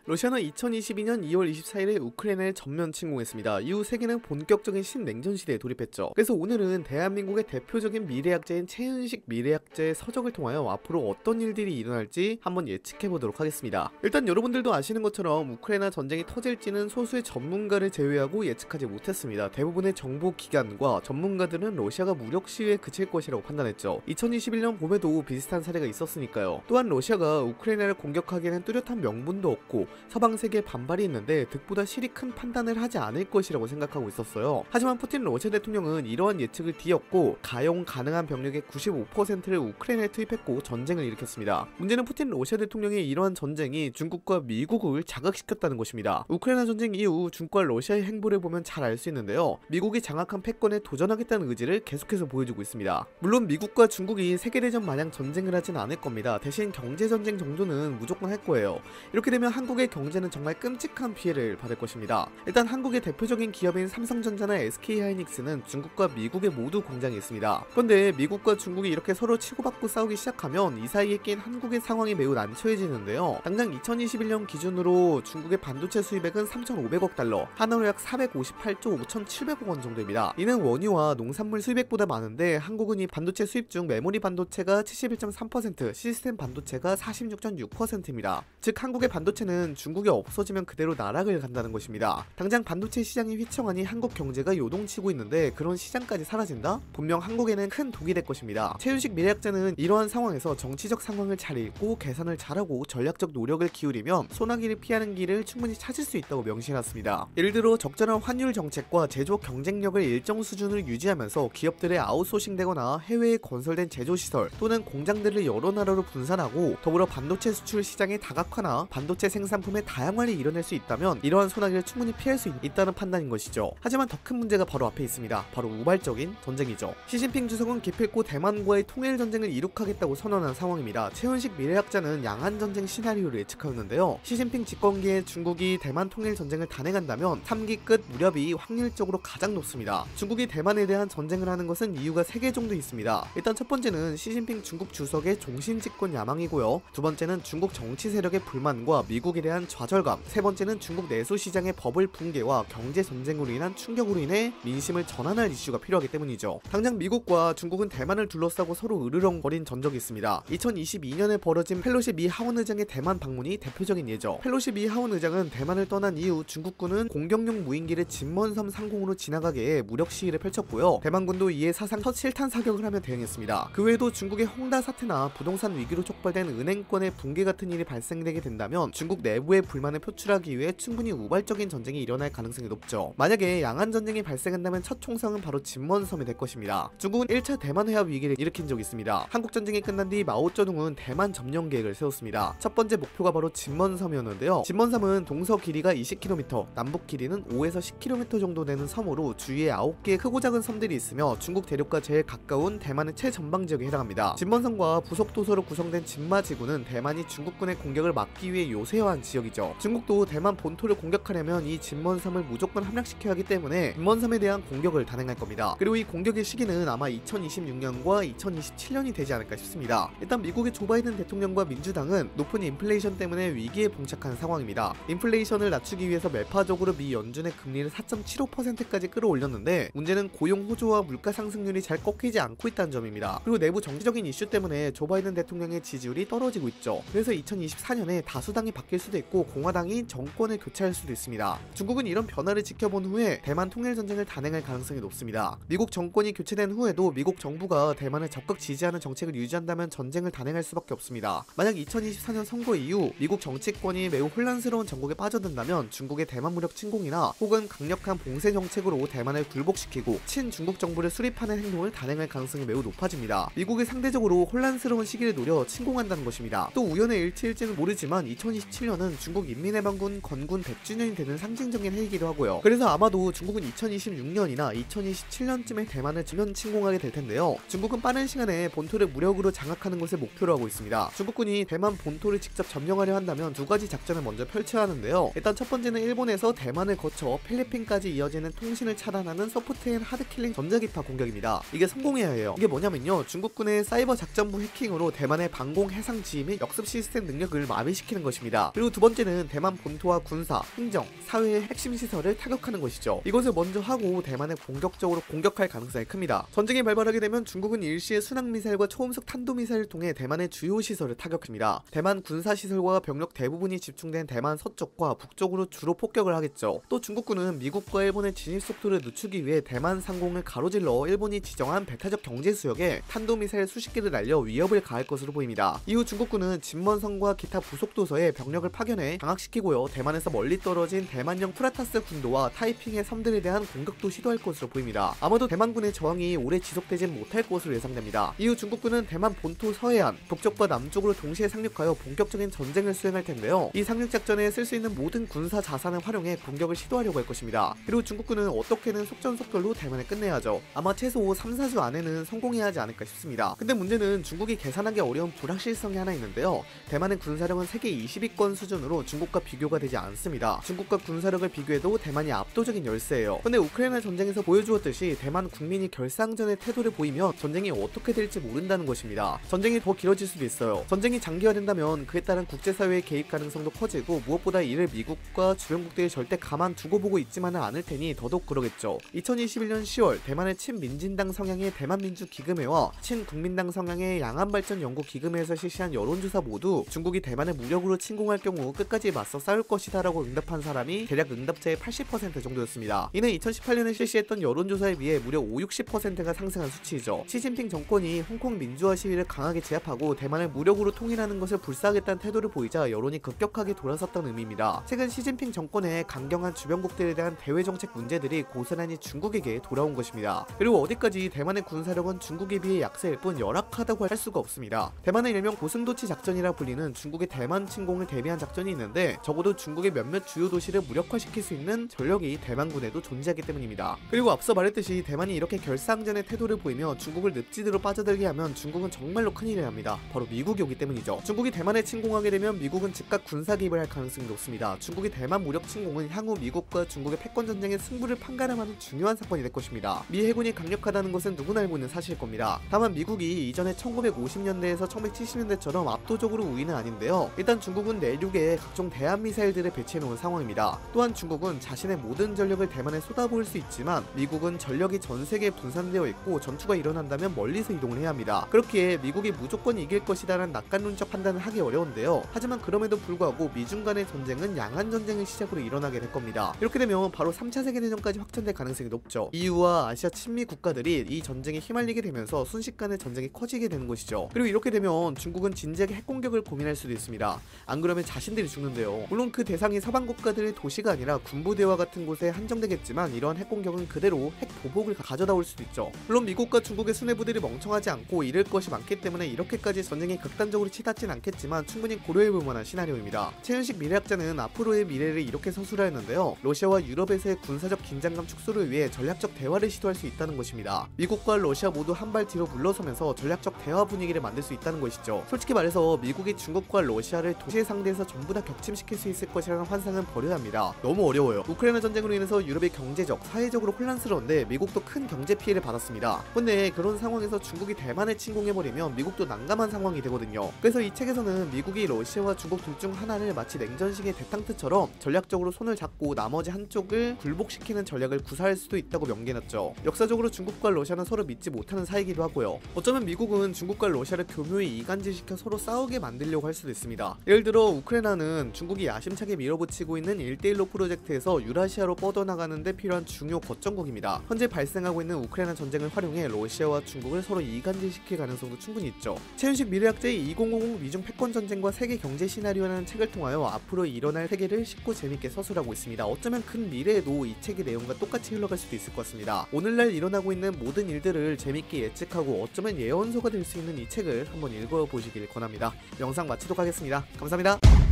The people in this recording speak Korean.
러시아는 2022년 2월 24일에 우크라이나를 전면 침공했습니다. 이후 세계는 본격적인 신냉전 시대에 돌입했죠. 그래서 오늘은 대한민국의 대표적인 미래학자인 최은식 미래학자의 서적을 통하여 앞으로 어떤 일들이 일어날지 한번 예측해보도록 하겠습니다. 일단 여러분들도 아시는 것처럼 우크라이나 전쟁이 터질지는 소수의 전문가를 제외하고 예측하지 못했습니다. 대부분의 정보기관과 전문가들은 러시아가 무력 시위에 그칠 것이라고 판단했죠. 2021년 봄에도 비슷한 사례가 있었으니까요. 또한 러시아가 우크라이나를 공격하기에는 뚜렷한 명분도 없고 서방 세계의 반발이 있는데 득보다 실이 큰 판단을 하지 않을 것이라고 생각하고 있었어요. 하지만 푸틴 러시아 대통령은 이러한 예측을 뒤엎고 가용 가능한 병력의 95%를 우크라이나에 투입했고 전쟁을 일으켰습니다. 문제는 푸틴 러시아 대통령의 이러한 전쟁이 중국과 미국을 자극시켰다는 것입니다. 우크라이나 전쟁 이후 중국과 러시아의 행보를 보면 잘 알 수 있는데요. 미국이 장악한 패권에 도전하겠다는 의지를 계속해서 보여주고 있습니다. 물론 미국과 중국이 세계대전 마냥 전쟁을 하진 않을 겁니다. 대신 경제전쟁 정도는 무조건 할 거예요. 이렇게 되면 한국의 경제는 정말 끔찍한 피해를 받을 것입니다. 일단 한국의 대표적인 기업인 삼성전자나 SK하이닉스는 중국과 미국에 모두 공장이 있습니다. 그런데 미국과 중국이 이렇게 서로 치고받고 싸우기 시작하면 이 사이에 낀 한국의 상황이 매우 난처해지는데요. 당장 2021년 기준으로 중국의 반도체 수입액은 3,500억 달러, 한화로 약 458조 5,700억 원 정도입니다. 이는 원유와 농산물 수입액보다 많은데 한국은 이 반도체 수입 중 메모리 반도체가 71.3%, 시스템 반도체가 46.6%입니다. 즉 한국의 반도체는 중국이 없어지면 그대로 나락을 간다는 것입니다. 당장 반도체 시장이 휘청하니 한국 경제가 요동치고 있는데 그런 시장까지 사라진다? 분명 한국에는 큰 독이 될 것입니다. 최윤식 미래학자는 이러한 상황에서 정치적 상황을 잘 읽고 계산을 잘하고 전략적 노력을 기울이면 소나기를 피하는 길을 충분히 찾을 수 있다고 명시해놨습니다. 예를 들어 적절한 환율 정책과 제조 경쟁력을 일정 수준을 유지하면서 기업들의 아웃소싱되거나 해외에 건설된 제조시설 또는 공장들을 여러 나라로 분산하고 더불어 반도체 수출 시장의 다각화나 반도체 생산품의 다양화를 이뤄낼 수 있다면 이러한 소나기를 충분히 피할 수 있다는 판단인 것이죠. 하지만 더 큰 문제가 바로 앞에 있습니다. 바로 우발적인 전쟁이죠. 시진핑 주석은 기필코 대만과의 통일 전쟁을 이룩하겠다고 선언한 상황입니다. 최은식 미래학자는 양안 전쟁 시나리오를 예측하였는데요. 시진핑 집권기에 중국이 대만 통일 전쟁을 단행한다면 3기 끝 무렵이 확률적으로 가장 높습니다. 중국이 대만에 대한 전쟁을 하는 것은 이유가 3개 정도 있습니다. 일단 첫 번째는 시진핑 중국 주석의 종신 집권 야망이고요. 두 번째는 중국 정치 세력의 불만과 미국에 대한 좌절감, 세 번째는 중국 내수 시장의 버블 붕괴와 경제 전쟁으로 인한 충격으로 인해 민심을 전환할 이슈가 필요하기 때문이죠. 당장 미국과 중국은 대만을 둘러싸고 서로 으르렁거린 전적이 있습니다. 2022년에 벌어진 펠로시 미 하원 의장의 대만 방문이 대표적인 예죠. 펠로시 미 하원 의장은 대만을 떠난 이후 중국군은 공격용 무인기를 진먼섬 상공으로 지나가게 해 무력 시위를 펼쳤고요. 대만군도 이에 사상 첫 실탄 사격을 하며 대응했습니다. 그 외에도 중국의 홍다 사태나 부동산 위기로 촉발된 은행권의 붕괴 같은 일이 발생되게 된다면 중국 내부의 불만을 표출하기 위해 충분히 우발적인 전쟁이 일어날 가능성이 높죠. 만약에 양안 전쟁이 발생한다면 첫 총성은 바로 진먼섬이 될 것입니다. 중국은 1차 대만 회합 위기를 일으킨 적이 있습니다. 한국 전쟁이 끝난 뒤 마오쩌둥은 대만 점령 계획을 세웠습니다. 첫 번째 목표가 바로 진먼섬이었는데요. 진먼섬은 동서 길이가 20km, 남북 길이는 5에서 10km 정도 되는 섬으로 주위에 9개의 크고 작은 섬들이 있으며 중국 대륙과 제일 가까운 대만의 최전방 지역에 해당합니다. 진먼섬과 부속 도서로 구성된 진마지구는 대만이 중국군의 공격을 막기 위해 요새화한 지역이죠. 중국도 대만 본토를 공격하려면 이 진먼섬을 무조건 함락시켜야 하기 때문에 진먼섬에 대한 공격을 단행할 겁니다. 그리고 이 공격의 시기는 아마 2026년과 2027년이 되지 않을까 싶습니다. 일단 미국의 조 바이든 대통령과 민주당은 높은 인플레이션 때문에 위기에 봉착한 상황입니다. 인플레이션을 낮추기 위해서 매파적으로 미 연준의 금리를 4.75%까지 끌어올렸는데 문제는 고용 호조와 물가 상승률이 잘 꺾이지 않고 있다는 점입니다. 그리고 내부 정치적인 이슈 때문에 조 바이든 대통령의 지지율이 떨어지고 있죠. 그래서 2024년에 다수당이 바뀔 수도 있고 공화당이 정권을 교체할 수도 있습니다. 중국은 이런 변화를 지켜본 후에 대만 통일 전쟁을 단행할 가능성이 높습니다. 미국 정권이 교체된 후에도 미국 정부가 대만을 적극 지지하는 정책을 유지한다면 전쟁을 단행할 수밖에 없습니다. 만약 2024년 선거 이후 미국 정치권이 매우 혼란스러운 전국에 빠져든다면 중국의 대만 무력 침공이나 혹은 강력한 봉쇄 정책으로 대만을 굴복시키고 친중국 정부를 수립하는 행동을 단행할 가능성이 매우 높아집니다. 미국이 상대적으로 혼란스러운 시기를 노려 침공한다는 것입니다. 또 우연의 일치일지는 모르지만 2027년은 중국 인민해방군 건군 100주년이 되는 상징적인 해이기도 하고요. 그래서 아마도 중국은 2026년이나 2027년쯤에 대만을 전면 침공하게 될 텐데요. 중국은 빠른 시간에 본토를 무력으로 장악하는 것을 목표로 하고 있습니다. 중국군이 대만 본토를 직접 점령하려 한다면 두 가지 작전을 먼저 펼쳐야 하는데요. 일단 첫 번째는 일본에서 대만을 거쳐 필리핀까지 이어지는 통신을 차단하는 소프트 앤 하드킬링 전자기파 공격입니다. 이게 성공해야 해요. 이게 뭐냐면요, 중국군의 사이버 작전부 해킹으로 대만의 방공 해상 지휘 및 역습 시스템 능력을 마비시키는 것입니다. 그리고 두 번째는 대만 본토와 군사, 행정, 사회의 핵심 시설을 타격하는 것이죠. 이것을 먼저 하고 대만을 본격적으로 공격할 가능성이 큽니다. 전쟁이 발발하게 되면 중국은 일시에 순항미사일과 초음속 탄도미사일을 통해 대만의 주요 시설을 타격합니다. 대만 군사시설과 병력 대부분이 집중된 대만 서쪽과 북쪽으로 주로 폭격을 하겠죠. 또 중국군은 미국과 일본의 진입 속도를 늦추기 위해 대만 상공을 가로질러 일본이 지정한 배타적 경제수역에 탄도미사일 수십 개를 날려 위협을 가할 것으로 보입니다. 이후 중국군은 진먼성과 기타 부속도서에 병력을 파견해 장악시키고요. 대만에서 멀리 떨어진 대만형 프라타스 군도와 타이핑의 섬들에 대한 공격도 시도할 것으로 보입니다. 아마도 대만군의 저항이 오래 지속되진 못할 것으로 예상됩니다. 이후 중국군은 대만 본토 서해안, 북쪽과 남쪽으로 동시에 상륙하여 본격적인 전쟁을 수행할 텐데요. 이 상륙작전에 쓸 수 있는 모든 군사 자산을 활용해 공격을 시도하려고 할 것입니다. 그리고 중국군은 어떻게든 속전속결로 대만을 끝내야 하죠. 아마 최소 3-4주 안에는 성공해야 하지 않을까 싶습니다. 근데 문제는 중국이 계산하기 어려운 불확실성이 하나 있는데요. 대만의 군사력은 세계 20위권 수준으로 중국과 비교가 되지 않습니다. 중국과 군사력을 비교해도 대만이 압도적인 열세예요. 근데 우크라이나 전쟁에서 보여주었듯이 대만 국민이 결상전의 태도를 보이면 전쟁이 어떻게 될지 모른다는 것입니다. 전쟁이 더 길어질 수도 있어요. 전쟁이 장기화된다면 그에 따른 국제사회의 개입 가능성도 커지고 무엇보다 이를 미국과 주변국들이 절대 가만 두고 보고 있지만은 않을 테니 더더욱 그러겠죠. 2021년 10월 대만의 친민진당 성향의 대만민주기금회와 친국민당 성향의 양안발전연구기금회에서 실시한 여론조사 모두 중국이 대만을 무력으로 침공할 경우 끝까지 맞서 싸울 것이다 라고 응답한 사람이 대략 응답자의 80% 정도였습니다. 이는 2018년에 실시했던 여론조사에 비해 무려 50~60%가 상승한 수치이죠. 시진핑 정권이 홍콩 민주화 시위를 강하게 제압하고 대만을 무력으로 통일하는 것을 불사하겠다는 태도를 보이자 여론이 급격하게 돌아섰다는 의미입니다. 최근 시진핑 정권의 강경한 주변국들에 대한 대외정책 문제들이 고스란히 중국에게 돌아온 것입니다. 그리고 어디까지 대만의 군사력은 중국에 비해 약세일 뿐 열악하다고 할 수가 없습니다. 대만은 일명 고슴도치 작전이라 불리는 중국의 대만 침공을 대비한 작전이 있는데 적어도 중국의 몇몇 주요 도시를 무력화시킬 수 있는 전력이 대만군에도 존재하기 때문입니다. 그리고 앞서 말했듯이 대만이 이렇게 결상전의 태도를 보이며 중국을 늪지대로 빠져들게 하면 중국은 정말로 큰일을 합니다. 바로 미국이 오기 때문이죠. 중국이 대만에 침공하게 되면 미국은 즉각 군사 개입을 할 가능성이 높습니다. 중국이 대만 무력 침공은 향후 미국과 중국의 패권전쟁의 승부를 판가름하는 중요한 사건이 될 것입니다. 미 해군이 강력하다는 것은 누구나 알고 있는 사실일 겁니다. 다만 미국이 이전에 1950년대에서 1970년대처럼 압도적으로 우위는 아닌데요. 일단 중국은 내륙에 각종 대한미사일들을 배치해놓은 상황입니다. 또한 중국은 자신의 모든 전력을 대만에 쏟아부을 수 있지만 미국은 전력이 전 세계에 분산되어 있고 전투가 일어난다면 멀리서 이동을 해야 합니다. 그렇기에 미국이 무조건 이길 것이다라는 낙관론적 판단을 하기 어려운데요. 하지만 그럼에도 불구하고 미중 간의 전쟁은 양안전쟁의 시작으로 일어나게 될 겁니다. 이렇게 되면 바로 3차 세계대전까지 확전될 가능성이 높죠. EU와 아시아 친미 국가들이 이 전쟁에 휘말리게 되면서 순식간에 전쟁이 커지게 되는 것이죠. 그리고 이렇게 되면 중국은 진지하게 핵공격을 고민할 수도 있습니다. 안 그러면 자신들이 죽는데요. 물론 그 대상이 서방 국가들의 도시가 아니라 군부대와 같은 곳에 한정되겠지만 이러한 핵공격은 그대로 핵 보복을 가져다 올 수도 있죠. 물론 미국과 중국의 수뇌부들이 멍청하지 않고 잃을 것이 많기 때문에 이렇게까지 전쟁이 극단적으로 치닫진 않겠지만 충분히 고려해볼 만한 시나리오입니다. 최윤식 미래학자는 앞으로의 미래를 이렇게 서술하였는데요. 러시아와 유럽에서의 군사적 긴장감 축소를 위해 전략적 대화를 시도할 수 있다는 것입니다. 미국과 러시아 모두 한 발 뒤로 물러서면서 전략적 대화 분위기를 만들 수 있다는 것이죠. 솔직히 말해서 미국이 중국과 러시아를 동시에 상대해서 전부 다 격침시킬 수 있을 것이라는 환상은 버려야 합니다. 너무 어려워요. 우크라이나 전쟁으로 인해서 유럽이 경제적, 사회적으로 혼란스러운데 미국도 큰 경제 피해를 받았습니다. 근데 그런 상황에서 중국이 대만에 침공해버리면 미국도 난감한 상황이 되거든요. 그래서 이 책에서는 미국이 러시아와 중국 둘 중 하나를 마치 냉전식의 대탕트처럼 전략적으로 손을 잡고 나머지 한쪽을 굴복시키는 전략을 구사할 수도 있다고 명기해놨죠. 역사적으로 중국과 러시아는 서로 믿지 못하는 사이기도 하고요. 어쩌면 미국은 중국과 러시아를 교묘히 이간질시켜 서로 싸우게 만들려고 할 수도 있습니다. 예를 들어 우크라이나는 중국이 야심차게 밀어붙이고 있는 1대1로 프로젝트에서 유라시아로 뻗어나가는데 필요한 중요 거점국입니다. 현재 발생하고 있는 우크라이나 전쟁을 활용해 러시아와 중국을 서로 이간질시킬 가능성도 충분히 있죠. 최윤식 미래학자의 2050 미중 패권 전쟁과 세계 경제 시나리오라는 책을 통하여 앞으로 일어날 세계를 쉽고 재밌게 서술하고 있습니다. 어쩌면 큰 미래에도 이 책의 내용과 똑같이 흘러갈 수도 있을 것 같습니다. 오늘날 일어나고 있는 모든 일들을 재밌게 예측하고 어쩌면 예언서가 될 수 있는 이 책을 한번 읽어보시길 권합니다. 영상 마치도록 하겠습니다. 감사합니다.